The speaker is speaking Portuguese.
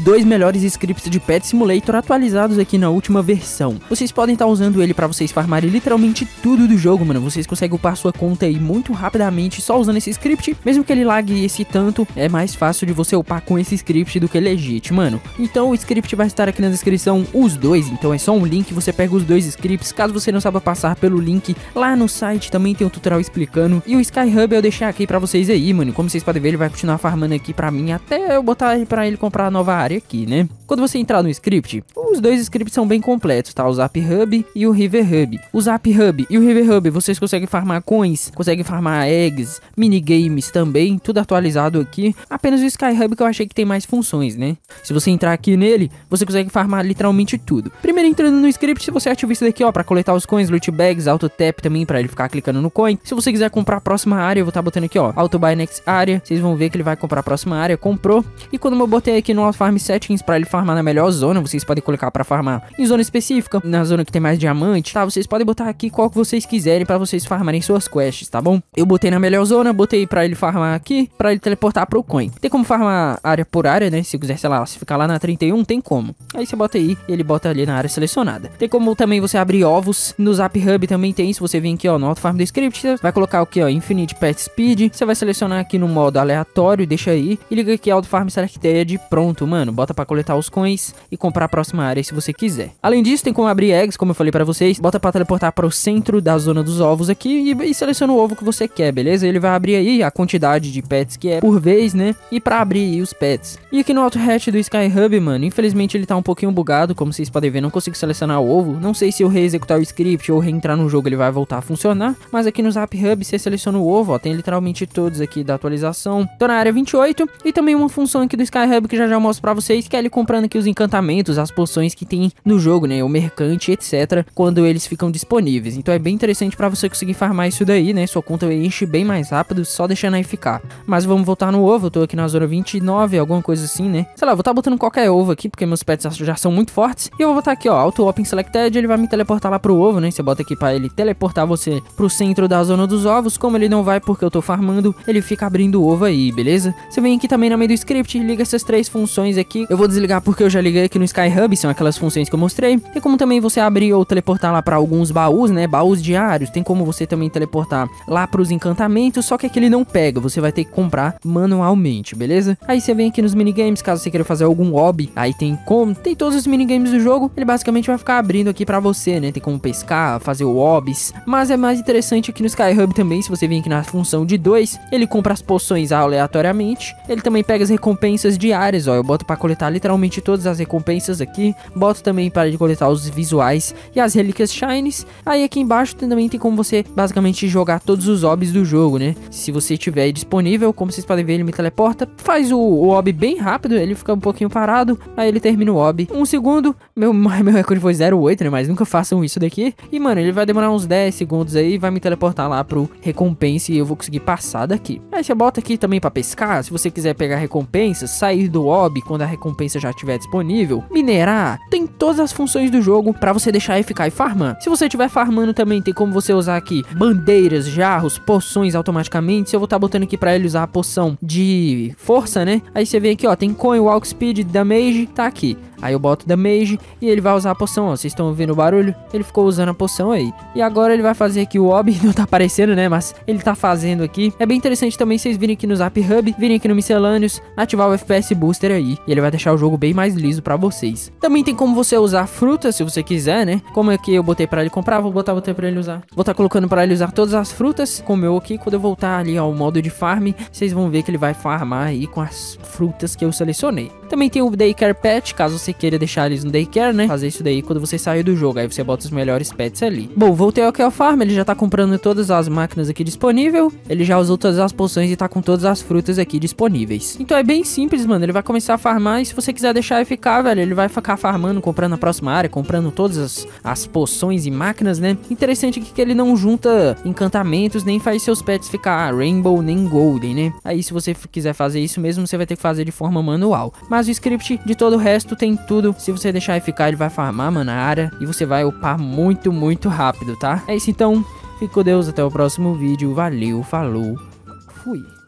dois melhores scripts de Pet Simulator atualizados aqui na última versão. Vocês podem estar usando ele pra vocês farmarem literalmente tudo do jogo, mano. Vocês conseguem upar sua conta aí muito rapidamente só usando esse script. Mesmo que ele lague esse tanto, é mais fácil de você upar com esse script do que legit, mano. Então o script vai estar aqui na descrição, os dois. Então é só um link, você pega os dois scripts. Caso você não saiba passar pelo link, lá no site também tem um tutorial explicando. E o Skyhub eu deixei aqui pra vocês aí, mano. Como vocês podem ver, ele vai continuar farmando aqui pra mim até eu botar pra ele comprar a nova área aqui, né? Quando você entrar no script, os dois scripts são bem completos, tá? O Zap Hub e o River Hub. O Zap Hub e o River Hub, vocês conseguem farmar coins, conseguem farmar eggs, minigames também, tudo atualizado aqui. Apenas o Skyhub que eu achei que tem mais funções, né? Se você entrar aqui nele, você consegue farmar literalmente tudo. Primeiro entrando no script, se você ativa isso daqui, ó, pra coletar os coins, loot bags, auto tap também pra ele ficar clicando no coin. Se você quiser comprar a próxima área, eu vou estar botando aqui, ó, auto buy next área. Vocês vão ver que ele vai comprar a próxima área, comprou. E quando eu botei aqui no farm settings pra ele farmar na melhor zona, vocês podem colocar pra farmar em zona específica, na zona que tem mais diamante, tá? Vocês podem botar aqui qual que vocês quiserem pra vocês farmarem suas quests, tá bom? Eu botei na melhor zona, botei pra ele farmar aqui, pra ele teleportar pro coin. Tem como farmar área por área, né? Se quiser, sei lá, se ficar lá na 31, tem como. Aí você bota aí e ele bota ali na área selecionada. Tem como também você abrir ovos. No Zap Hub também tem isso. Você vem aqui, ó, no Auto Farm do script, você vai colocar aqui, ó, Infinite Pet Speed. Você vai selecionar aqui no modo aleatório, deixa aí. E liga aqui Auto Farm Selected, pronto, mano. Bota pra coletar os coins e comprar a próxima área se você quiser. Além disso, tem como abrir eggs, como eu falei pra vocês. Bota pra teleportar para o centro da zona dos ovos aqui e seleciona o ovo que você quer, beleza? Ele vai abrir aí a quantidade de pets que é por vez, né? E pra abrir aí os pets. E aqui no Auto Hatch do Skyhub, mano, infelizmente ele tá um pouquinho bugado, como vocês podem ver, não consigo selecionar o ovo. Não sei se eu reexecutar o script ou reentrar no jogo ele vai voltar a funcionar. Mas aqui no Zap Hub você seleciona o ovo, ó, tem literalmente todos aqui da atualização. Tô na área 28 e também uma função aqui do Skyhub que já mostro pra vocês, que é ele comprando aqui os encantamentos, as poções que tem no jogo, né? O mercante, etc. Quando eles ficam disponíveis. Então é bem interessante pra você conseguir farmar isso daí, né? Sua conta enche bem mais rápido, só deixando aí ficar. Mas vamos voltar no ovo, eu tô aqui na zona 29, alguma coisa assim, né? Sei lá, vou estar botando qualquer ovo aqui, porque meus pets já são muito fortes. E eu vou botar aqui, ó, Auto Open Selected, ele vai me teleportar lá pro ovo, né? Você bota aqui pra ele teleportar você pro centro da zona dos ovos. Como ele não vai porque eu tô farmando, ele fica abrindo o ovo aí, beleza? Você vem aqui também no meio do script, liga essas três funções aqui. Eu vou desligar porque eu já liguei aqui no Skyhub, são aquelas funções que eu mostrei. Tem como também você abrir ou teleportar lá pra alguns baús, né? Baús diários. Tem como você também teleportar lá pros encantamentos, só que aqui ele não pega, você vai ter que comprar manualmente, beleza? Aí você vem aqui nos minigames, caso você queira fazer algum hobby, aí tem todos os minigames do jogo, ele basicamente vai ficar abrindo aqui pra você, né? Tem como pescar, fazer hobbies, mas é mais interessante aqui no Skyhub também, se você vir aqui na função de 2, ele compra as poções aleatoriamente, ele também pega as recompensas diárias, ó, eu boto pra coletar literalmente todas as recompensas aqui, boto também para coletar os visuais e as relíquias shines, aí aqui embaixo também tem como você basicamente jogar todos os hobbies do jogo, né? Se você tiver disponível, como vocês podem ver, ele me teleporta, faz o hobby bem rápido, ele fica um pouquinho parado, aí ele termina o hobby. 1 segundo, meu recorde foi 0,8, né? Mas nunca façam isso daqui. E, mano, ele vai demorar uns 10 segundos aí, vai me teleportar lá pro recompensa e eu vou conseguir passar daqui. Aí você bota aqui também pra pescar, se você quiser pegar recompensas, sair do hobby quando a recompensa já estiver disponível, minerar, tem todas as funções do jogo pra você deixar aí ficar e farmar. Se você estiver farmando também, tem como você usar aqui bandeiras, jarros, poções automaticamente. Se eu vou estar botando aqui pra ele usar a poção de força, né? Aí você vem aqui, ó, tem coin, walk speed, damage, tá aqui. Aí eu boto damage e ele vai usar a poção, ó. Vocês estão ouvindo o barulho? Ele ficou usando a poção aí. E agora ele vai fazer aqui o hobby, não tá aparecendo, né? Mas ele tá fazendo aqui. É bem interessante também vocês virem aqui no Zap Hub, virem aqui no Miscellaneous, ativar o FPS Booster aí. E ele vai deixar o jogo bem mais liso pra vocês. Também tem como você usar frutas, se você quiser, né? Como aqui eu botei pra ele comprar, vou botar pra ele usar. Vou estar colocando pra ele usar todas as frutas, como eu aqui. Quando eu voltar ali ao modo de farm, vocês vão ver que ele vai farmar aí com as frutas que eu selecionei. Também tem o Daycare Pet, caso você queira deixar eles no Daycare, né? Fazer isso daí quando você sair do jogo, aí você bota os melhores pets ali. Bom, voltei aqui ao farm, ele já tá comprando todas as máquinas aqui disponível. Ele já usou todas as poções e tá com todas as frutas aqui disponíveis. Então é bem simples, mano, ele vai começar a farmar e se você quiser deixar ele ficar, velho, ele vai ficar farmando, comprando a próxima área, comprando todas as poções e máquinas, né? Interessante aqui que ele não junta encantamentos, nem faz seus pets ficar Rainbow, nem Golden, né? Aí se você quiser fazer isso mesmo, você vai ter que fazer de forma manual. Mas o script de todo o resto tem tudo. Se você deixar ele ficar, ele vai farmar, mano, a área e você vai upar muito, muito rápido, tá? É isso então, fique com Deus, até o próximo vídeo, valeu, falou, fui.